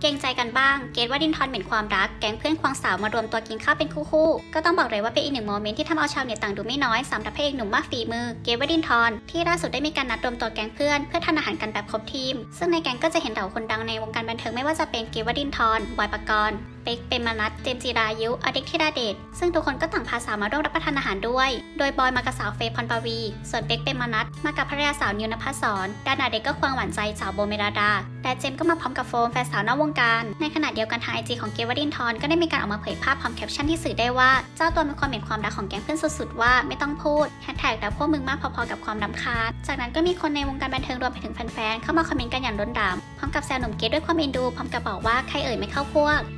เกรงใจกันบ้างเกรทวรินทร์เหม็นความรักแก๊งเพื่อนควงสาวมารวมตัวกินข้าวเป็นคู่ก็ต้องบอกเลยว่าเป็นอีกหนึ่งโมเมนต์ที่ทำเอาชาวเน็ตต่างดูไม่น้อยสำหรับพระเอกหนุ่มมากฝีมือเกรทวรินทร์ที่ล่าสุดได้มีการนัดรวมตัวแก๊งเพื่อนทานอาหารกันแบบครบทีมซึ่งในแก๊งก็จะเห็นเหล่าคนดังในวงการบันเทิงไม่ว่าจะเป็นเกรทวรินทร์บอยปกรณ์เป๊กเปรมนัสเจมส์จิรายุอเด็กธิดาเดชซึ่งทุกคนก็ต่างพาสาวมาร่วมรับประทานอาหารด้วยโดยบอยมากับสาวเฟย์พรปวีส่วนเป๊กเปรมนัสมากับภรรยาสาวนิวนภสรด้านอเด็กก็ควงหวานใจสาวโบเมลดาแต่เจมส์ก็มาพร้อมกับโฟมแฟนสาวนอกวงการในขณะเดียวกันทางไอจีของเกรทวรินทร์ก็ได้มีการออกมาเผยภาพพร้อมแคปชั่นที่สื่อได้ว่าเจ้าตัวมีความเห็นความรักของแก๊งเพื่อนสุดๆว่าไม่ต้องพูดแฮชแท็กแต่พวกมึงมากพอๆกับความรำคาญจากนั้นก็มีคนในวงการบันเทิงรวมไปถึงแฟนๆเข้ามาคอมเมนต์กันอย่างล้นหลามพร้อมกับแซวหนุ่มเกรทด้วยความเอ็นดูพร้อมกับบอกว่าใครเอ่ยไม่เข้าพวก